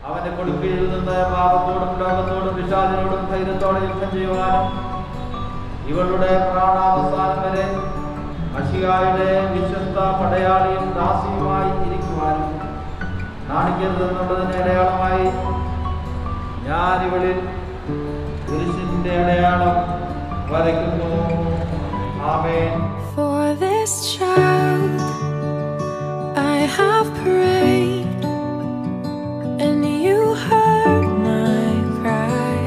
അവന്റെ കൊടുക്കയിൽ നിന്ന് പാപത്തോടും ലോകത്തോടും പിശാചിനോടും ധൈര്യത്തോടെ യുദ്ധം ചെയ്യുവാനും ഇവളുടെ പ്രാണാവസാനം വരെ മശിഹായുടെ വിശ്വസ്ത പടയാളിയും ദാസിയുമായി ഇരിക്കുവാനും നാണിക്കരുതെന്നുള്ളതിന്റെ അടയാളമായി ഞാൻ ഇവളിൽ കുരിശിന്റെ അടയാളം വരയ്ക്കുന്നു. ആമേൻ. For this child I have prayed, and you heard my cry.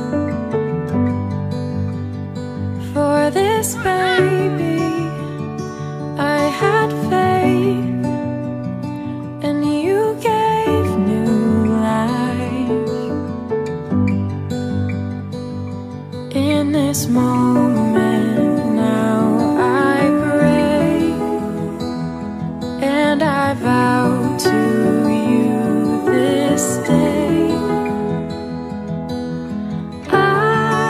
For this baby I had faith, and you gave new life. In this moment now I pray, and I vow to you this day, I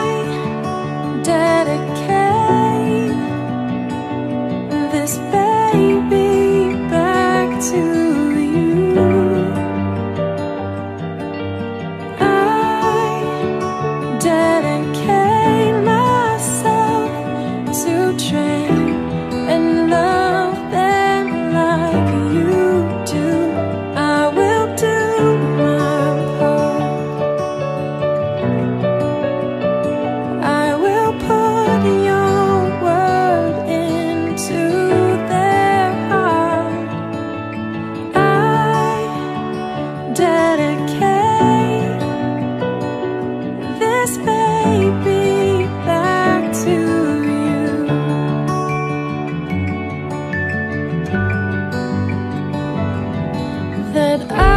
dedicate this baby back to you. I dedicate myself to train and love them like you do. I will do my part. I will put your word into their heart. I dedicate this baby back to you. That